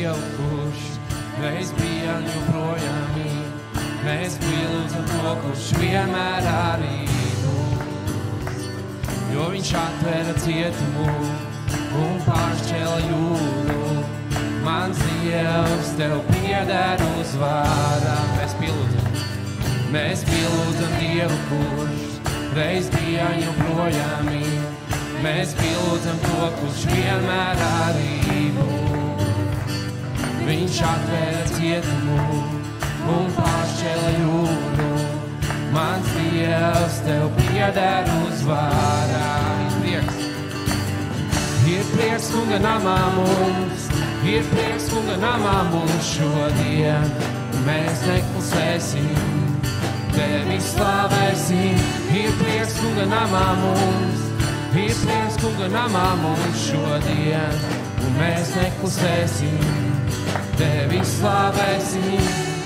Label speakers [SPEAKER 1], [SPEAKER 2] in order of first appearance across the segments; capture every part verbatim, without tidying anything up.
[SPEAKER 1] Dievu, kurš reiz bija un joprojām ir. Mēs pielūdzam to, kurš vienmēr arī būs. Jo viņš atvēra cietumu un pāršķēla jūru. Mans Dievs, tev pieder uzvārā. Mēs pielūdzam, mēs pielūdzam Dievu, kurš reiz bija un joprojām ir. Mēs pielūdzam to, kurš vienmēr arī būs. Viņš atvēra cietumu un pāršķēla jūru. Mans Dievs, tev pieder uzvārā. Ir prieks, ir prieks kunga namā mums, ir prieks kunga namā mums šodien. Mēs neklusēsim, tevi slavēsim. Ir prieks kunga namā mums, ir prieks kunga namā mums šodien. Un mēs neklusēsim, tevi slavēsim.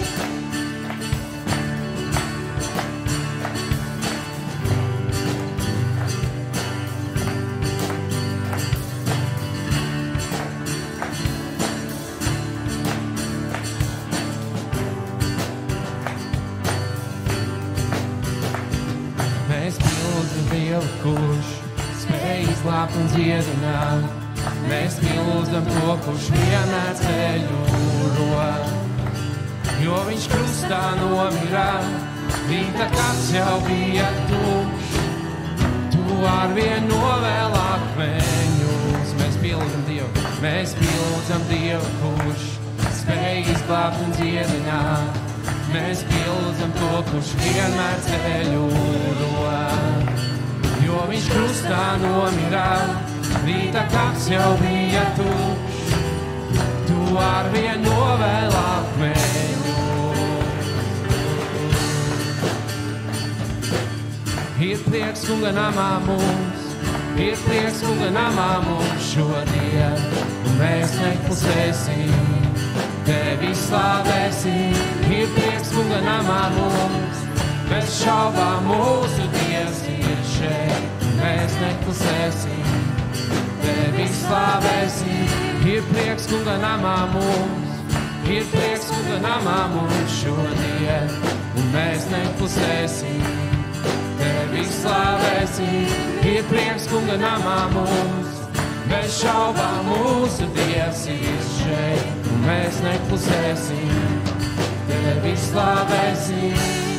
[SPEAKER 1] Kurš spēj izglābt un dziedināt. Mēs pielūdzam to, kurš vienmēr ceļu rod. Jo viņš krustā nomirā, rīta kāds jau bija tukšs. Tu arvien novēl akmeņus. Mēs pielūdzam Dievu, mēs pielūdzam Dievu, kurš spēj izglābt un dziedināt. Mēs pielūdzam to, kurš vienmēr ceļu rod. Jo viņš krustā nomirā, rīta kāds jau bija tukšs. Tu arvien novēl akmeņu. Ir prieks kunga namā mums, ir prieks kunga namā mums šodien. Un mēs neklusēsim, tevi slavēsim. Ir prieks kunga namā mums, bez šaubām mūsu Dievs ir šeit. Mēs neklusēsim, tevi slavēsim. Ir prieks kunga namā mums, ir prieks kunga namā mums šodien. Un mēs neklusēsim, tevi slavēsim. Ir prieks kunga namā mums, bez šaubām mūsu Dievs ir šeit. Un mēs neklusēsim, tevi slavēsim.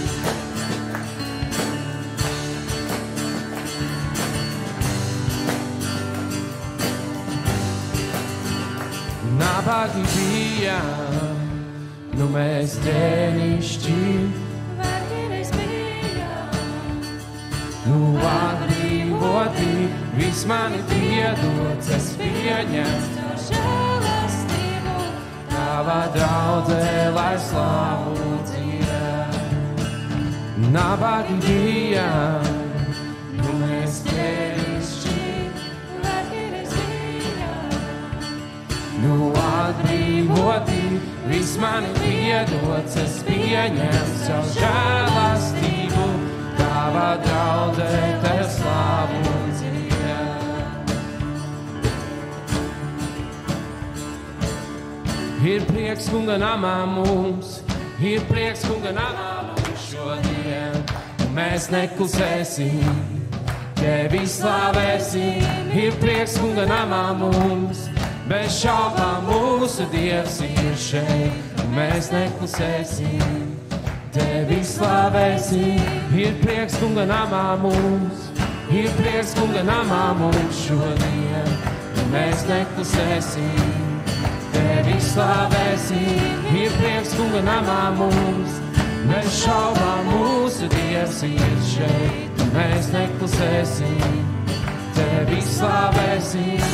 [SPEAKER 1] Nabagi bijām, nu mēs ģēnišķi.
[SPEAKER 2] Vergi bijām,
[SPEAKER 1] nu atbrīvoti, viss mani piedots, es pieņemts.
[SPEAKER 2] Tavu žēlastību,
[SPEAKER 1] Tava draudzē, lai slavu dzied. Nabagi bijām, nu mēs ģēnišķi. Nu atbrīvoti, viss mani piedots, es pieņemts savu žēlastību. Tava draudzē, tev slavu dzied. Ir prieks kunga namā mums, ir prieks kunga namā mums šodien. Mēs neklusēsim, tevi slavēsim. Ir prieks kunga namā mums, bez šaubām mūsu Dievs ir šeit. Mēs neklusēsim, tevi slavēsim. Ir prieks kunga namā mums, ir prieks kunga namā mums šodien. Mēs neklusēsim, tevi slavēsim. Ir prieks kunga namā mums, bez šaubām mūsu Dievs ir šeit. Mēs neklusēsim, tevi slavēsim.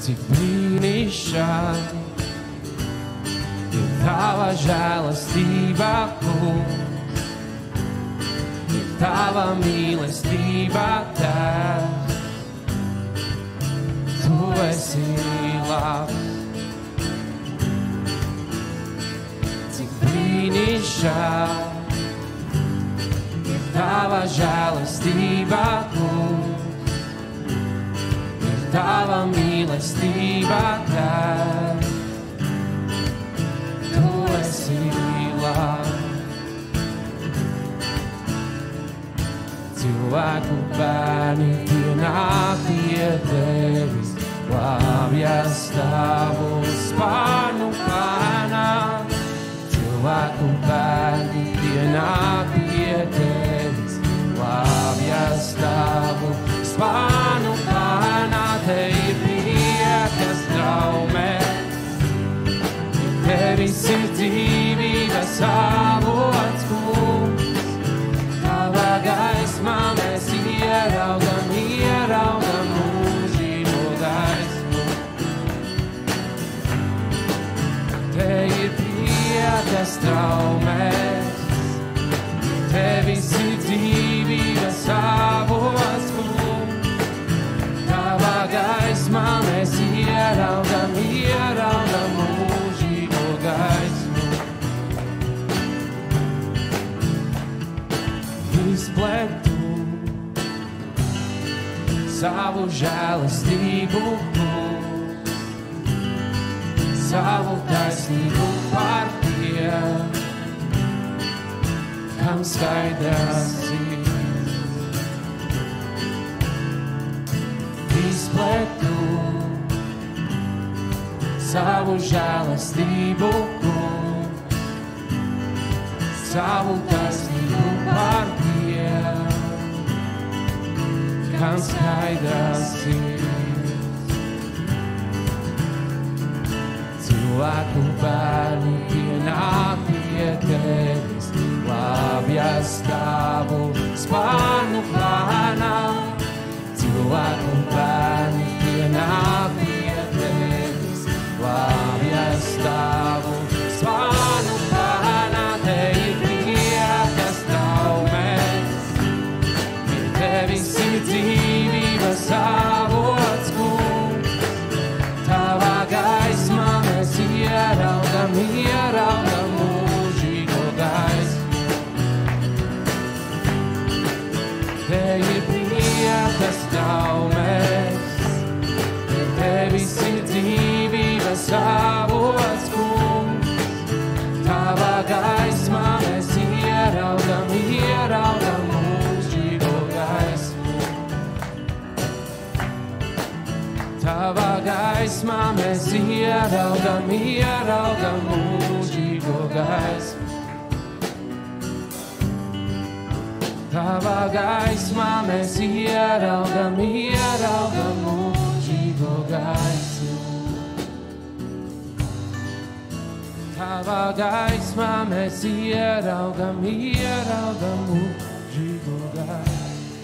[SPEAKER 1] cik brīnišķīgi ir tava žēlastība, kungs, ir tava mīlestība, Tēvs, tu esi labs. Cik brīnišķīgi ir tava žēlastība, kungs, ir tava mīlestība, Tēvs, tu esi labs. Cilvēku bērni pienāk pie tevis, glābjas tavu spārnu plānā. Cilvēku bērni pienāk pie tevis, glābjas tavu spārnu plānā. Te ir priekas traumēs, tevis ir dzīvības avots, kungs. Tavā gaismā mēs ieraugam, ieraugam mūžīgo gaismu. Te ir priekas traumēs, tevis ir dzīvības avots, kungs. Tavā gaismā mēs ieraugam, ieraugam mūžīgo gaismu. Izplēktu savu žēlastību, kungs, savu taisnību par tiem, kam skaidrs ir. Izplēktu savu žēlastību, kungs, savu taisnību par tiem, kam skaidrs ir. Cilvēku bērni pienāk pie tevis, glābjas tavu spārnu plānā. Cilvēku bērni pienāk pie tevis, glābjas tavu spārnu plānā. Te ir priekas traumēs, tevis ir dzīvības avots, kungs. Tavā gaismā mēs ieraugam, ieraugam mūžīgo gaismu. Te ir priekas traumēs, tevis ir dzīvības avots, kungs. Tavā gaismā mēs ieraugam, ieraugam mūžīgo gaismu. Tavā gaismā mēs ieraugam, ieraugam mūžīgo gaismu. Tavā gaismā mēs ieraugam, ieraugam mūžīgo gaismu. Tavā gaismā mēs ieraugam, ieraugam mūžīgo gaismu.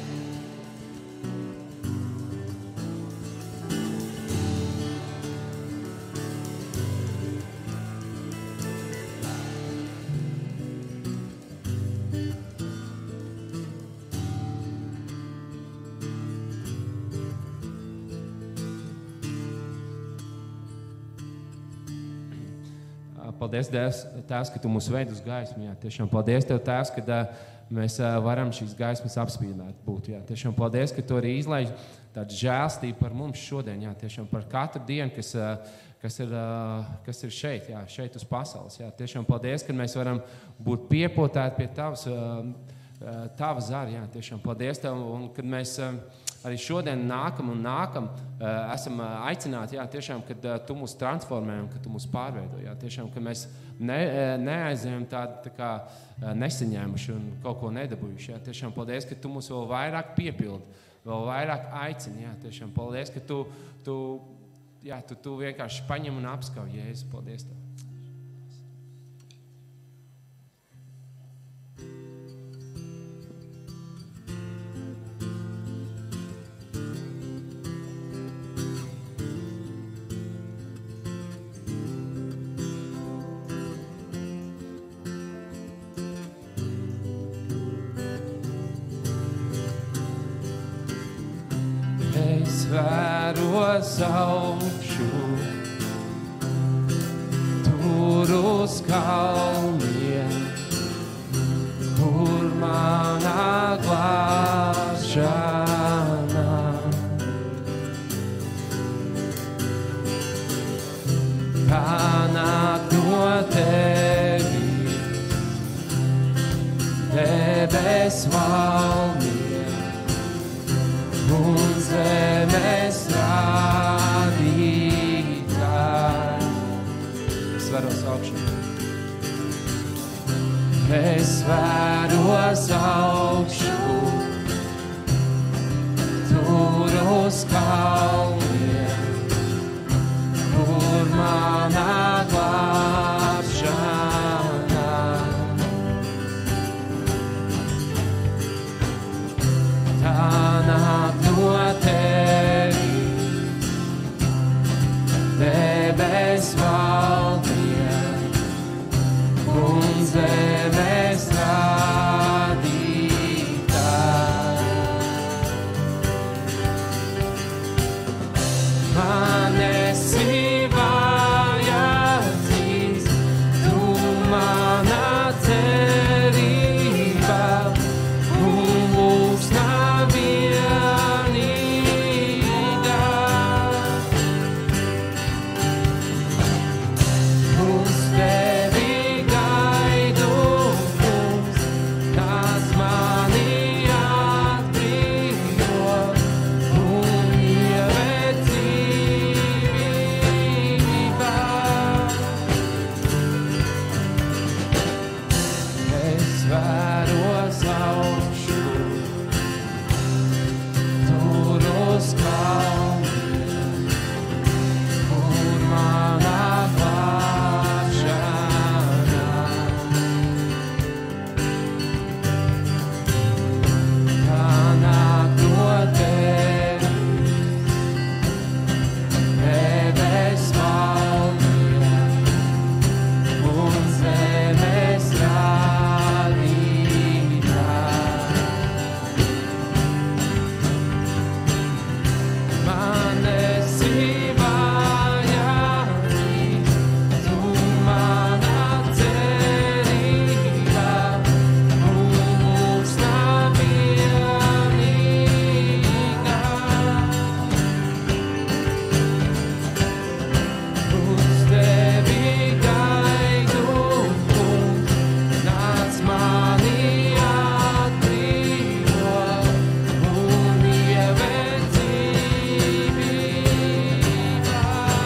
[SPEAKER 1] Paldies, Tēvs, Tēvs, ka Tu mūs veid uz gaismu. Jā. Tiešām paldies Tev, Tēvs, ka uh, mēs uh, varam šīs gaismas apspīdēt būt. Jā. Tiešām paldies, ka Tu arī izlaiž tādu žēlstību par mums šodien. Jā. Tiešām par katru dienu, kas, uh, kas, ir, uh, kas ir šeit, jā, šeit uz pasaules. Jā. Tiešām paldies, ka mēs varam būt piepotēti pie Tavas, uh, Tava zara. Jā. Tiešām paldies Tev, un kad mēs uh, arī šodien nākam un nākam, uh, esam uh, aicināti, jā, tiešām, kad uh, Tu mūs transformē un kad Tu mūs pārveido, jā, tiešām, ka mēs ne, uh, neaizējam tādu tā kā uh, nesaņēmuši un kaut ko nedabūjuši, jā, tiešām paldies, ka Tu mūs vēl vairāk piepildi, vēl vairāk aicini, jā, tiešām paldies, ka Tu, tu, jā, tu, tu vienkārši paņem un apskauj, Jēzus, paldies Tev. Es vēros augšu, tur uz kalniem, kur manā glābšana. Tā nāk no tevis, debes valnie un zemes radītāji. Es vēros augšu. Es vēros augšu, tur uz kalniem, kur manā glābšana. Tā nāk no tevis, debes valdiem un zemes radītāji. Man esi vajadzīgs, tu manā cerībā un lūgsnā vienīgā. Uz tevi gaidu, kungs, tās mani atbrīvo un ieved dzīvībā. Es vēros augšu, tur uz kalniem, kur manā glābšana. Tā nāk no tevis, debes valnie un zemes radītāji. Man esi vajadzīgs, tu manā cerībā un lūgsnā vienīgā. Uz tevi gaidu, kungs, nāc mani atbrīvo un ieved dzīvībā.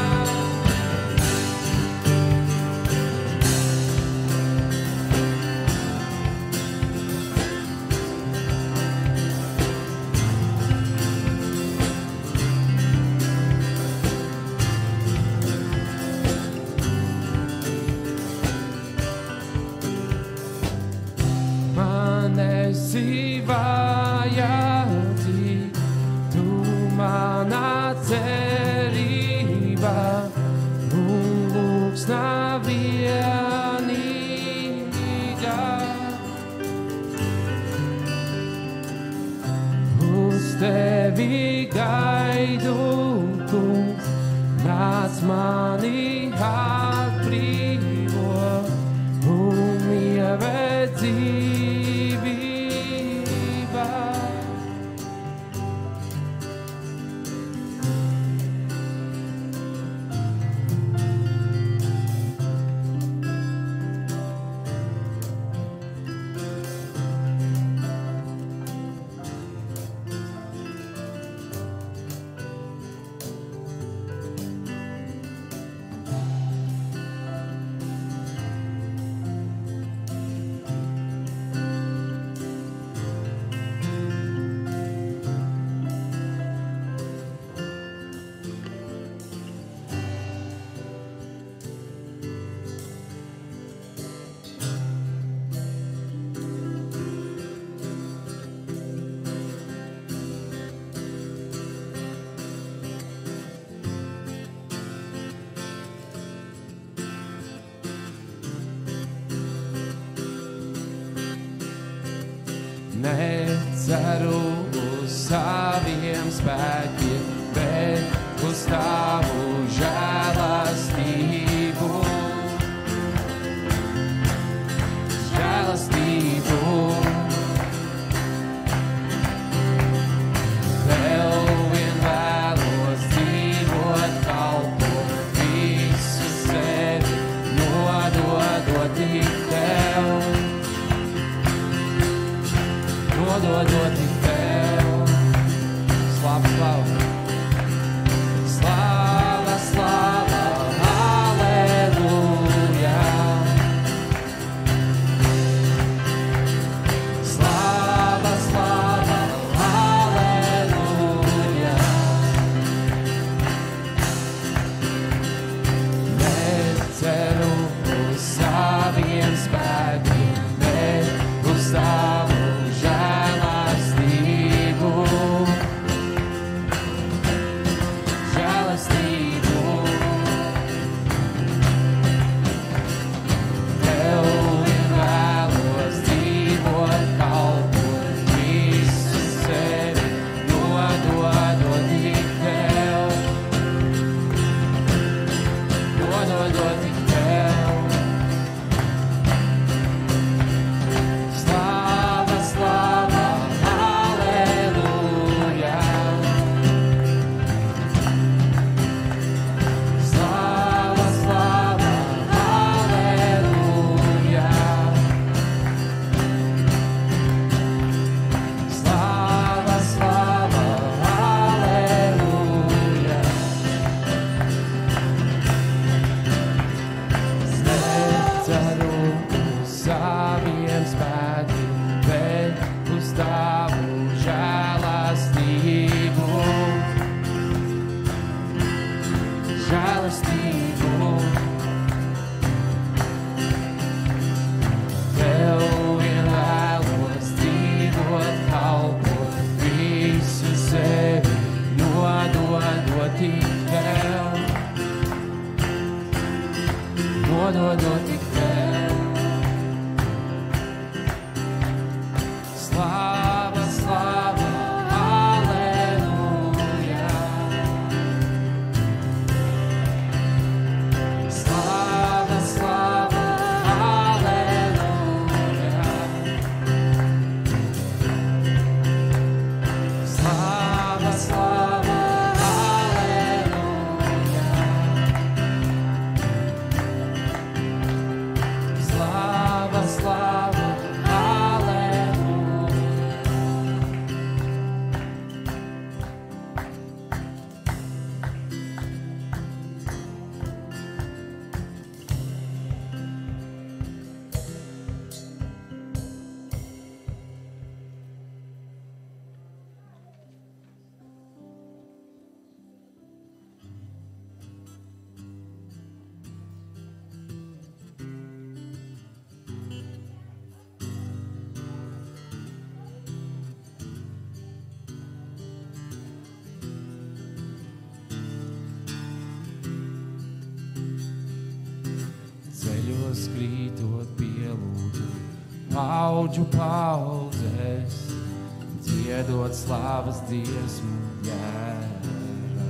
[SPEAKER 1] Man esi vajadzīgs, tu manā cerībā un lūgsnā vienīgā. Uz tevi gaidu, kungs, nāc mani atbrīvo un ieved dzīvībā. Neceru uz saviem spēkiem, slāva, slāva. Slāva, slāva, halleluja. Slāva, slāva, halleluja. Neceru uz saviem spēkiem, bet uz tavu žēlastību. Žēlastību. Tev vien vēlos dzīvot, kalpot, visu sevi nododot tik tev. Nododot tik tev. Slāva, slāva, halleluja. Slāva, slāva, halleluja. Slāva, slāva, halleluja. Neceru uz saviem spēkiem, bet uz tavu žēlastību. Žēlastību. Tev vien vēlos dzīvot, kalpot, visu sevi nododot tik tev. Nododot tik tev. Slāva, slāva, halleluja. Slāva, slāva, halleluja. Slāva, slāva, halleluja. Slāva, slāva, halleluja. Ceļos krītot pielūdzu, paudžu paudzes, dziedot slavas dziesmu jēra.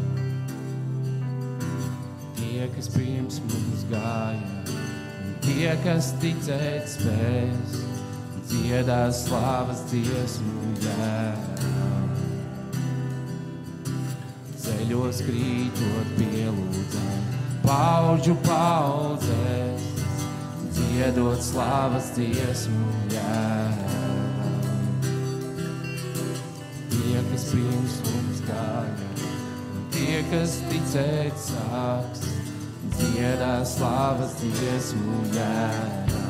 [SPEAKER 1] Tie, kas pirms mums gāja, un tie, kas ticēt spēs, dziedās slavas dziesmu jēra. Ceļos krītot pielūdzam, paudžu paudzes, dziedot slavas dziesmu jēra. Tie, kas pirms mums gāja, un tie, kas ticēt sāks, dziedās slavas dziesmu jēra.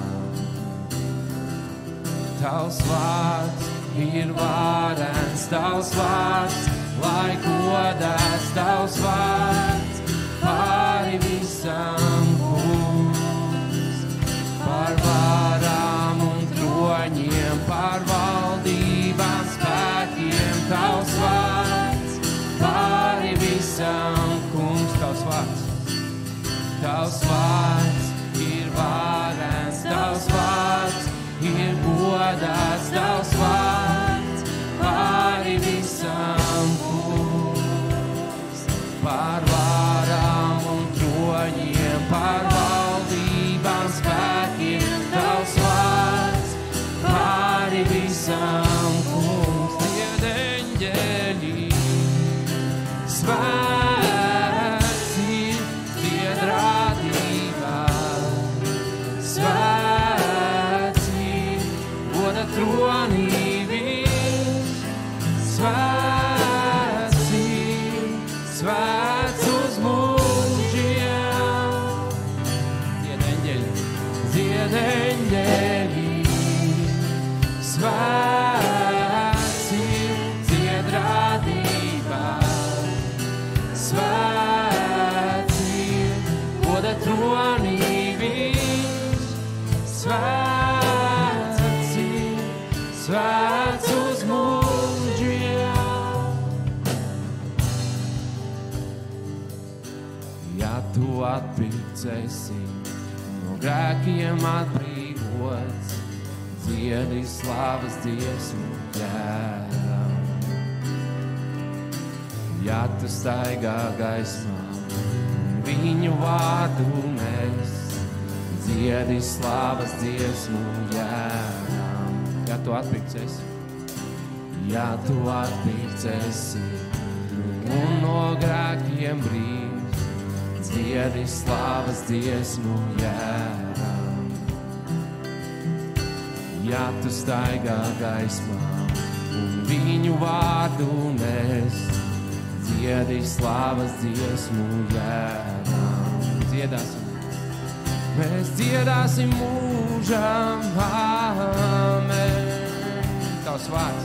[SPEAKER 1] Tavs vārds ir varens, tavs vārds, lai godās, tavs vārds pāri visam kungs. Par varām un troņiem, par valdībām spēkiem, tavs vārds pāri visam kungs. Tavs vārds, tavs vārds ir varens, tavs vārds ir godās, tavs vārds pāri visam kungs. Par varām un troņiem, par valdībām spēkiem, tavs vārds pāri visam kungs. Tie eņģeļi svēti, tie radībā svēti, goda tronī viņš svēts svēts ir, goda tronī viņš, svēts ir, svēts uz mūžiem. Ja tu atpirkts esi, no grēkiem atbrīvots, dziedi slavas dziesmu Jēram. Ja tu staigā gaismā, viņu vārdu nes, dziedi slavas dziesmu Jēram. Ja tu atpirkts esi, ja tu atpirkts esi, un no grēkiem brīvs, dziedi slavas dziesmu Jēram. Ja tu staigā gaismā, un viņu vārdu nes, dziedi slavas dziesmu Jēram. Dziedāsim. Mēs dziedāsim mūžam, amen. Tavs vārds.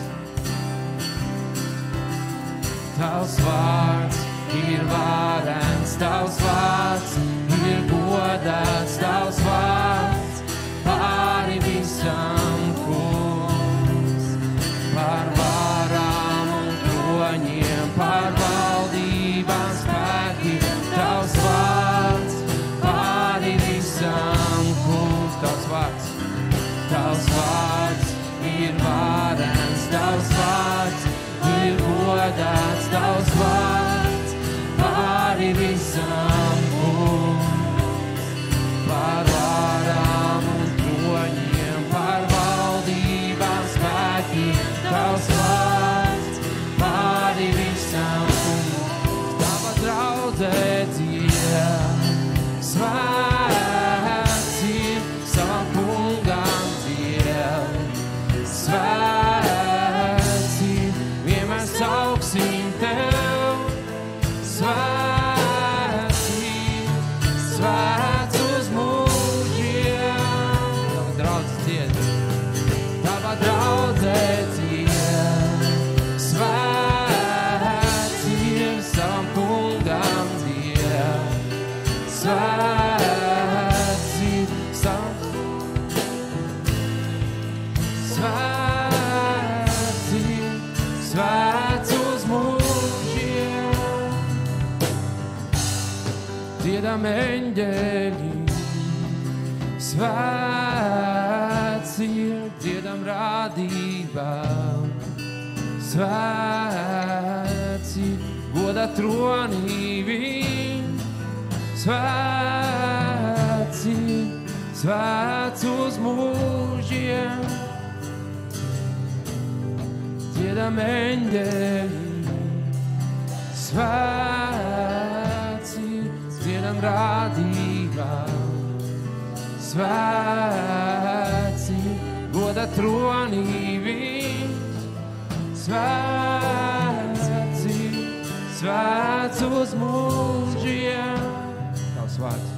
[SPEAKER 1] Tavs vārds ir varens, tavs vārds ir godāts, tavs vārds pāri visam kungs. Par varām un troņiem, par valdībām spēkiem, tavs vārds pāri visam kungs. Tavs vārds, tavs vārds ir varens, tavs vārds ir godāts, tavs vārds pāri visam kungs. Par varām un troņiem, par valdībām spēkiem, tavs vārds pāri visam kungs. Tava draudzē dzied, svēts ir, savam kungam dzied, svēts ir, vienmēr sauksim tev, svēts ir, svēts uz mūžiem. Tava draudzē dzied, tava draudzē dzied, svēts ir, savam kungam dzied, svēts ir, savam svēts ir, svēts uz mūžiem. Dziedam eņģeļi, svēts ir, dziedam radībām, svēts ir, goda tronī viņš, svēts ir, svēts uz mūžiem. Dziedam eņģeļi, svēts ir, dziedam radībām, svēts ir, goda tronī viņš, svēts ir, svēts uz mūžiem. Tavs vārds.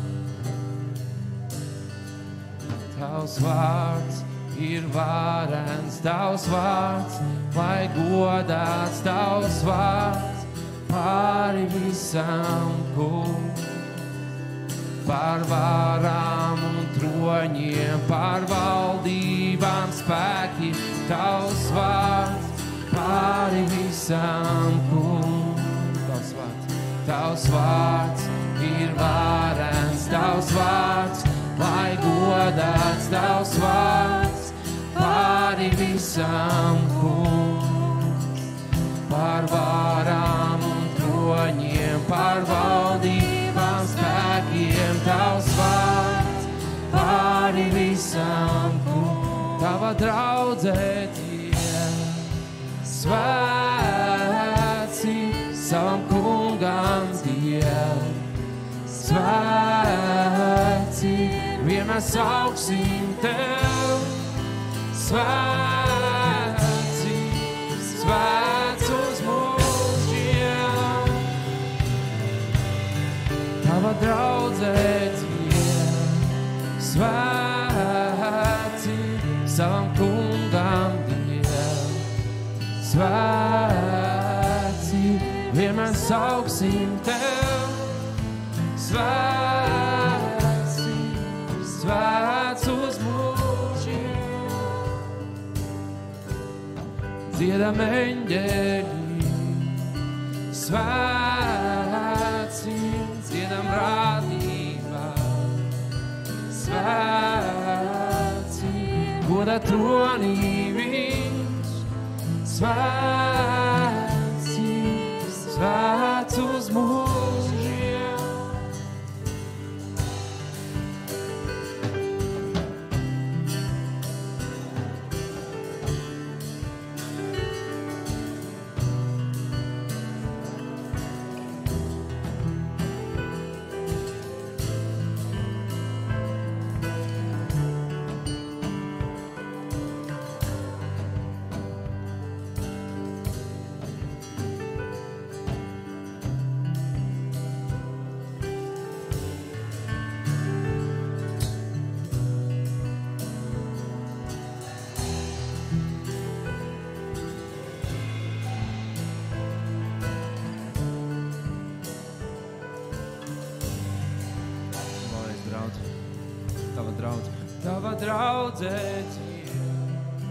[SPEAKER 1] Tavs vārds ir varens, tavs vārds, lai godāts, tavs vārds pāri visam kungs. Par varām un troņiem, par valdībām spēkiem, tavs vārds pāri visam kungs. Tavs vārds, tavs vārds ir varens, tavs vārds, lai godāts, tavs vārds pāri visam kungs. Par varām un troņiem, par valdībām spēkiem, tavs vārds pāri visam kungs. Tava draudzē dzied, svēts ir, savam kungam dzied, svēts ir, vienmēr sauksim tev, svēts ir, svēts uz mūžiem. Tava draudzē dzied, svēts ir, savam kungam dzied, svēts ir, vienmēr sauksim tev. Svēts ir, svēts uz mūžiem. Dziedam eņģeļi, svēts ir, dziedam rādībā. Svēts ir, goda tronī viņš. Svēts ir, svēts uz mūžiem. Tava draudzē dzied,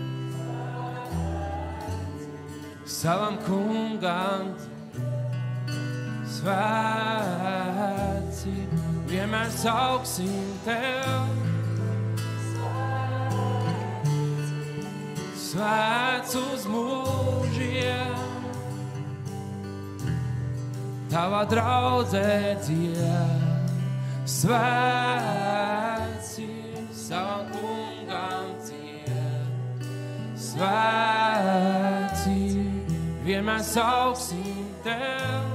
[SPEAKER 1] savam kungam svēts ir, vienmēr sauksim tev. Svēts uz mūžiem, tava draudzē dzied, svēts ir, savam kungam dzied. Svēts ir, vienmēr sauksim tev.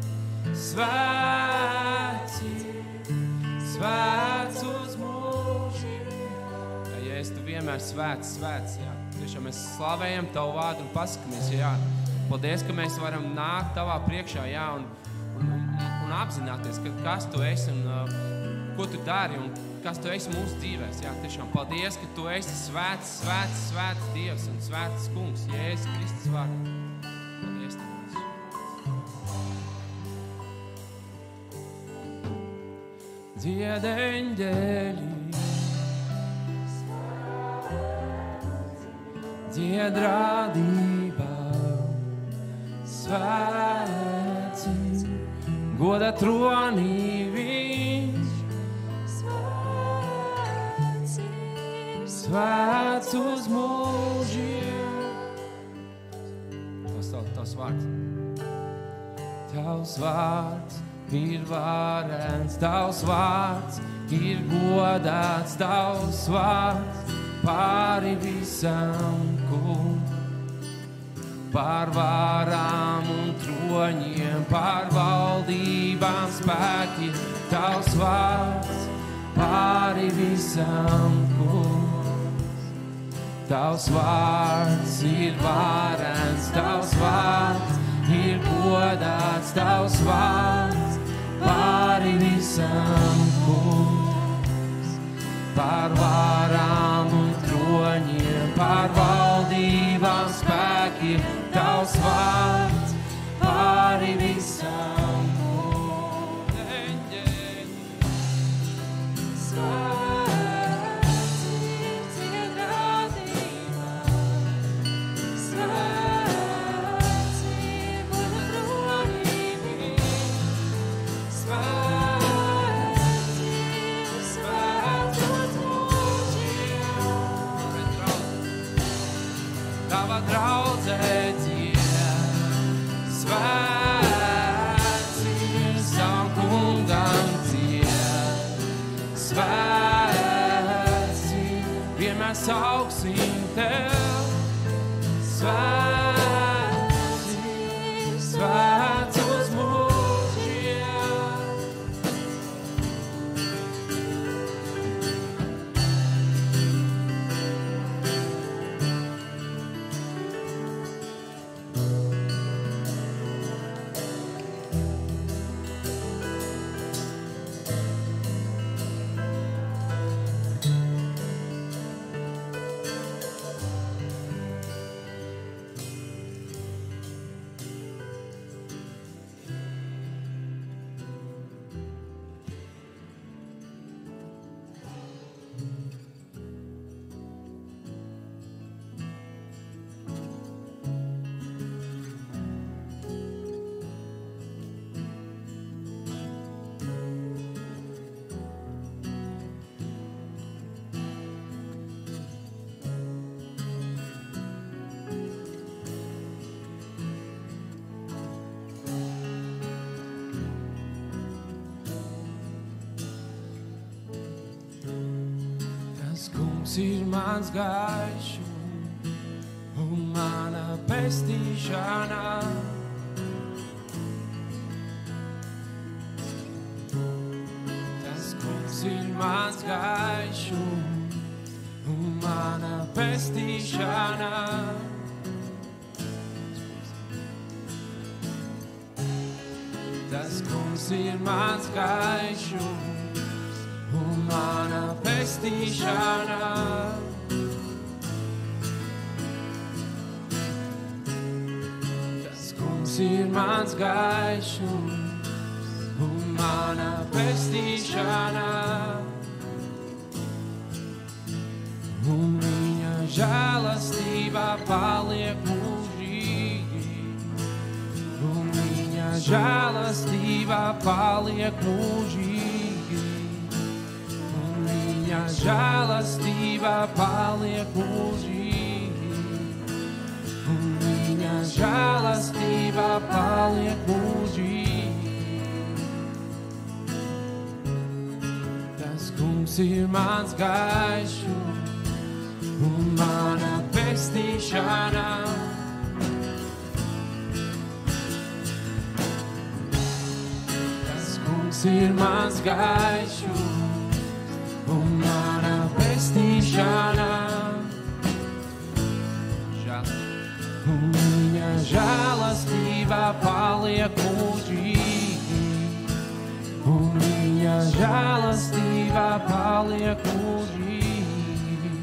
[SPEAKER 1] Svēts ir, svēts uz mūžiem. Jā, Jēzus, tu vienmēr svēts, svēts, jā. Tiešām mēs slavējam tavu vārdu un pasakamies, jā. Paldies, ka mēs varam nākt tavā priekšā, jā, un, un, un, un apzināties, ka kas tu esi un uh, ko tu dari un kas tu esi mūsu dzīvēs. Jā, tiešām paldies, ka tu esi svēts, svēts, svēts Dievs un svēts kungs, Jēzus Kristus vārdā. Paldies tev. Dzied eņģeļi, dzied rādībā, svēts ir, goda tronī viņš. Svēts uz mūžiem. Tas tavs, tavs vārds. Tavs vārds ir varens, tavs vārds ir godāts, tavs vārds pāri visam kungs. Pār varām un troņiem, pār valdībām spēkiem, tavs vārds pāri visam kungs. Tavs vārds ir varens, tavs vārds ir godāts, tavs vārds pāri visam kungs. Pār varām un troņiem, pār valdībām spēkiem, tavs vārds pāri visam kungs. Svēts ir, dzied rādībā, svēts ir, goda tronī viņš. Svēts ir, svēts uz mūžiem. kungs ir mans gaišums un mana pestīšana. Tas kungs ir mans gaišums un mana pestīšana. Tas kungs ir mans gaišums un mana pestīšana. Tas kungs ir mans gaišums un mana pestīšana. Un viņa žēlastība paliek mūžīgi. Un viņa žēlastība paliek mūžīgi. Un viņa žēlastība paliek mūžīgi. Un viņa žēlastība paliek mūžīgi. Tas kungs ir mans gaišums un mana pestīšana. Ir mans gaišums un mana pestīšana. Un viņa žēlastība paliek mūžīgi. Un viņa žēlastība paliek mūžīgi.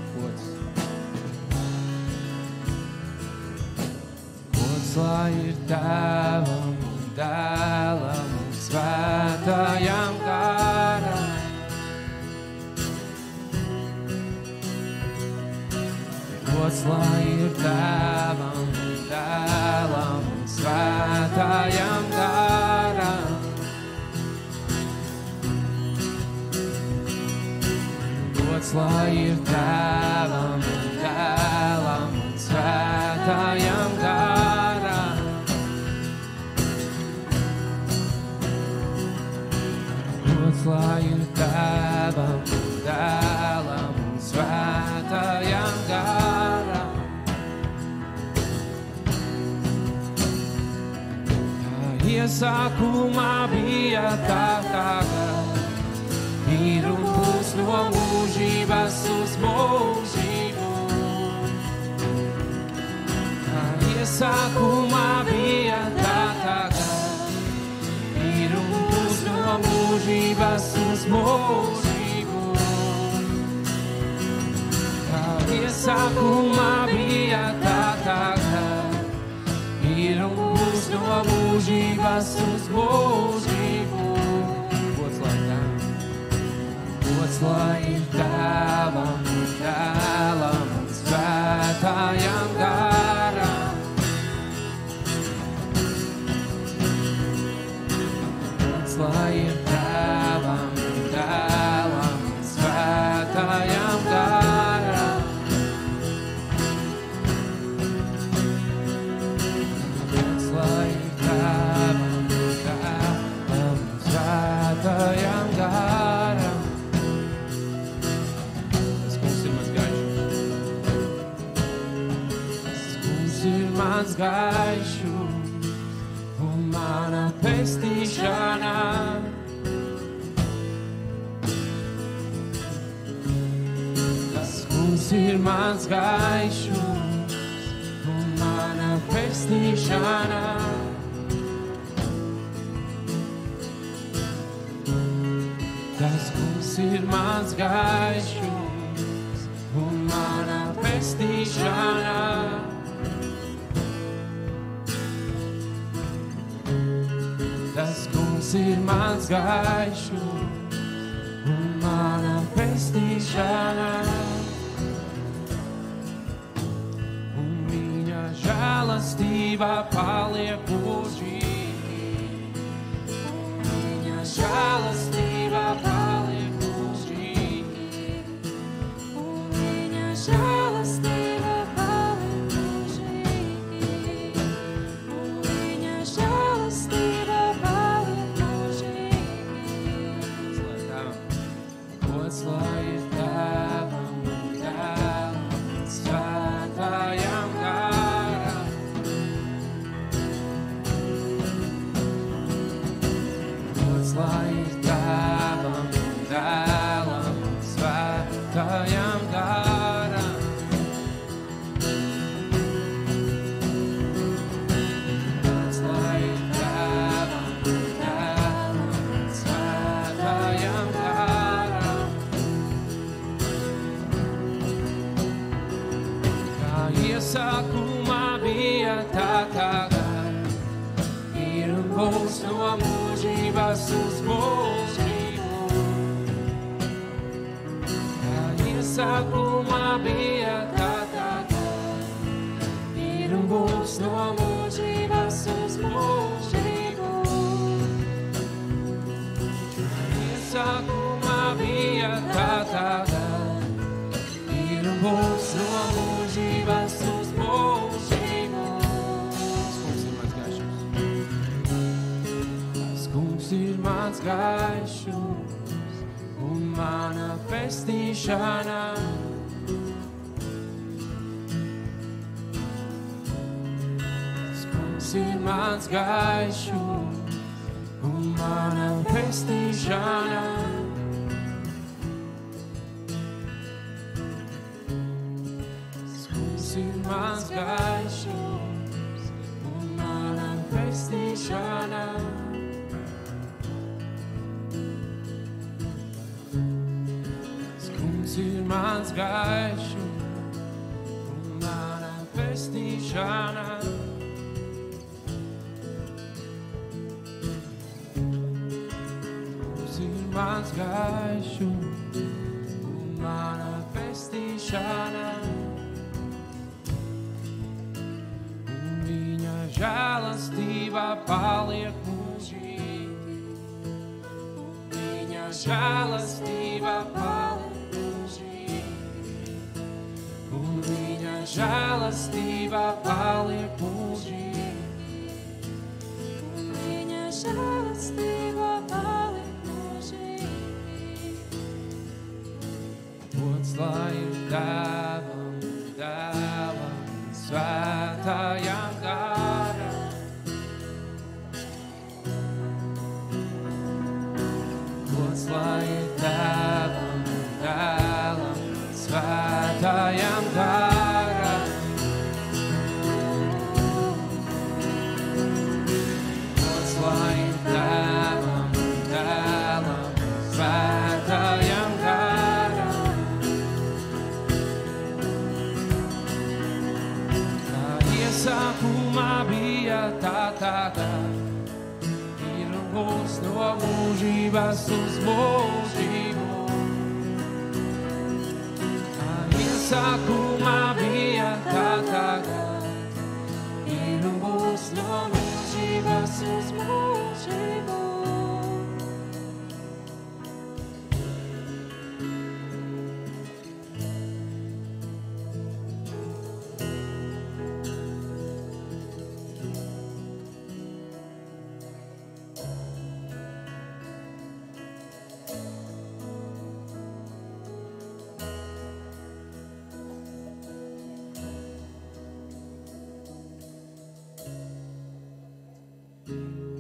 [SPEAKER 1] Gods lai ir Tēvam un Dēlam Svētajam garam. Gods lai ir Tēvam un Dēlam un Svētajam garam. Gods lai ir Tēvam un Dēlam un Svētajam garam. Gods lai ir Tēvam un Dēlam un Svētajam garam. Tā iesākumā bija tā tagad, ir un būs no mūžības uz mūžību. Tā iesākumā bija tā tagad, ir un būs no mūžības uz mūžību. Tā iesākumā bija tā tagad, ir un būs no mūžības uz mūžību. Gods lai Tēvam, gods lai ir Tēvam un Dēlam un Svētajam garam. Lai ir Tēvam un Dēlam un Svētajam garam. Gods lai ir Tēvam un Dēlam un Svētajam garam. Tas kungs ir mans gaišums. Tas kungs ir mans gaišums un mana pestīšana. Tas kungs ir mans gaišums un mana pestīšana. Tas kungs ir mans gaišums un mana pestīšana. Tas kungs ir mans gaišums un mana pestīšana. Un viņa žēlastība paliek mūžīgi. Un viņa žēlastība paliek mūžīgi.
[SPEAKER 2] Un viņa žēlastība paliek mūžīgi. Un viņa žēlastība paliek mūžīgi.
[SPEAKER 1] Gods lai ir Tēvam un lai ir Tēvam, Dēlam, Svētajam garam. Gods lai ir Tēvam, Dēlam, Svētajam garam. Kā iesākumā bija, tā tagad ir un būs no mūžības uz mūžību. Kā iesākumā bija, tā tagad ir un būs no mūžības uz mūžību. Kā iesākumā bija, tā tagad ir un būs no mūžības uz mūžību. Kungs ir mans gaišums un mana pestīšana. Kungs ir mans gaišums un mana pestīšana. Kungs ir mans gaišums un mana pestīšana. Ir mans gaišums un mana pestīšana. Kungs ir mans gaišums un mana pestīšana. Un viņa žēlastība paliek mūžīgi. Viņa žēlastība paliek. Žēlastība paliek mūžīgi.
[SPEAKER 2] Viņa žēlastība paliek mūžīgi.
[SPEAKER 1] Gods lai ir Tēvam, Dēlam, Svētajam garam. Gods lai ir Tēvam, Dēlam, Svētajam garam. Sākumā bija, tā tagad ir un būs no mūžības uz mūžību. Kā iesākumā bija, tā tagad ir un būs no mūžības uz mūžību.
[SPEAKER 2] Thank you.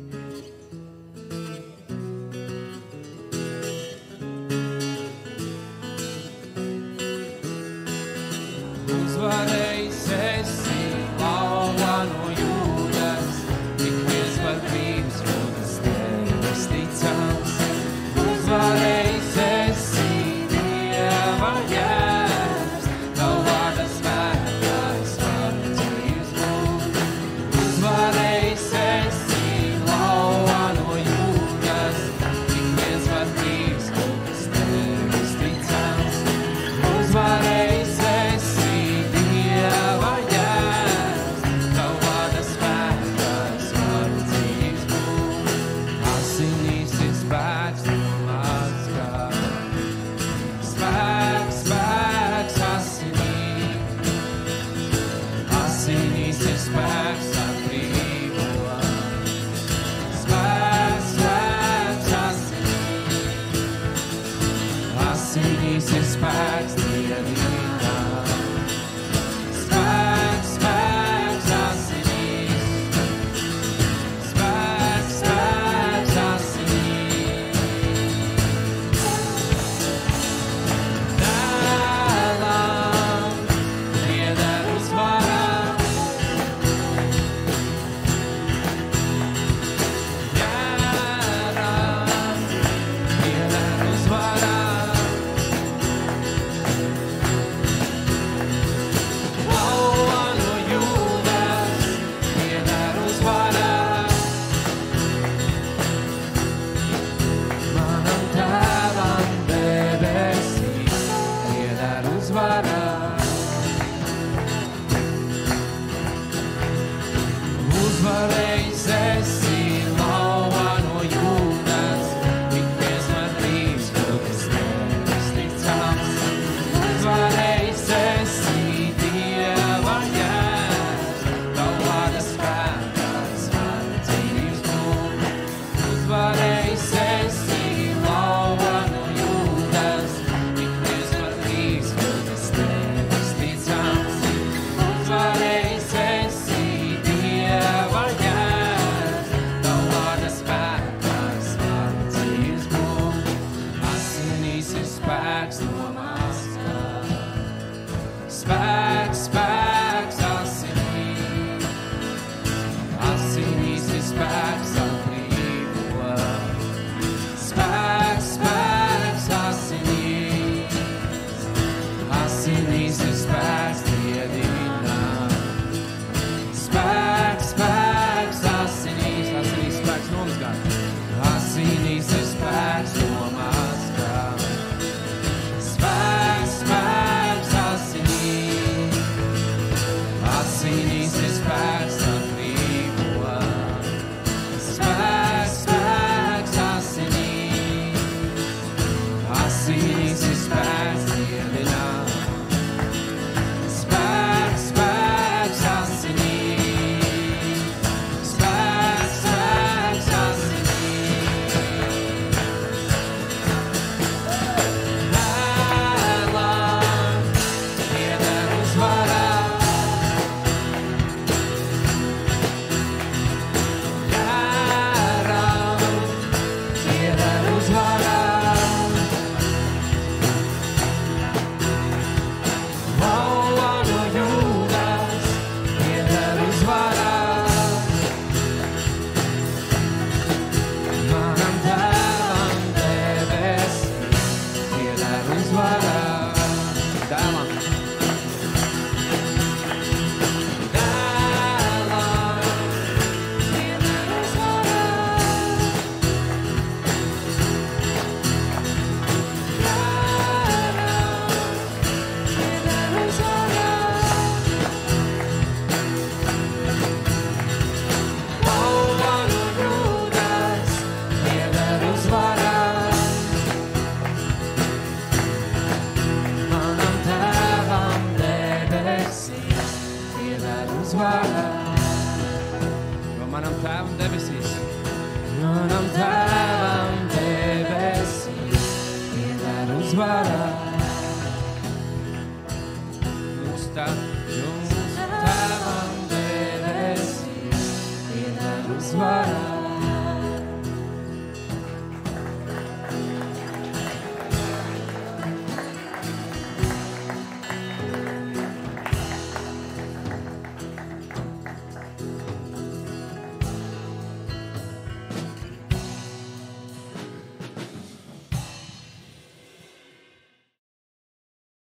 [SPEAKER 1] uzvarā.